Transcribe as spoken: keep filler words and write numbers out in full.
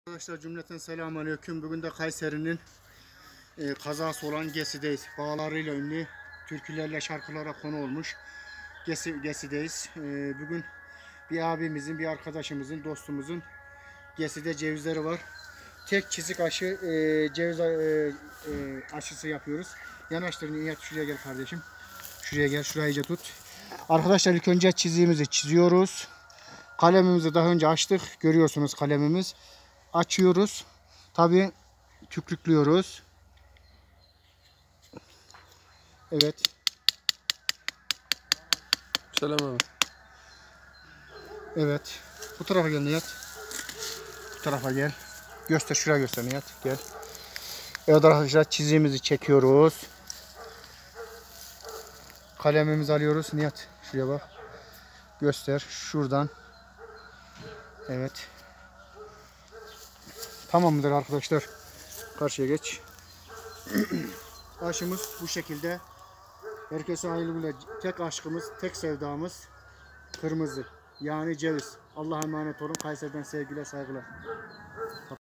Arkadaşlar cümleten selamünaleyküm. Bugün de Kayseri'nin e, kazası olan Gesi'deyiz. Bağlarıyla ünlü, türkülerle şarkılara konu olmuş Gesi, Gesi'deyiz. E, bugün bir abimizin, bir arkadaşımızın, dostumuzun Gesi'de cevizleri var. Tek çizik aşı e, ceviz e, e, aşısı yapıyoruz. Yanaştırın, Nihat şuraya gel kardeşim. Şuraya gel, şurayı iyice tut. Arkadaşlar ilk önce çiziğimizi çiziyoruz. Kalemimizi daha önce açtık. Görüyorsunuz kalemimiz. Açıyoruz. Tabii tükrüklüyoruz. Evet. Selam abi. Evet. Bu tarafa gel Nihat. Bu tarafa gel. Göster, şuraya göster Nihat. Gel. Evet arkadaşlar, çiziğimizi çekiyoruz. Kalemimizi alıyoruz. Nihat şuraya bak. Göster. Şuradan. Evet. Tamam mıdır arkadaşlar? Karşıya geç. Aşımız bu şekilde. Herkese hayırlı günler. Tek aşkımız, tek sevdamız kırmızı. Yani ceviz. Allah'a emanet olun. Kayseri'den sevgiler, saygılar.